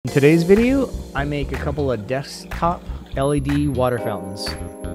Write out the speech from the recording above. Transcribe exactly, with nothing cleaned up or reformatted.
In today's video, I make a couple of desktop L E D water fountains.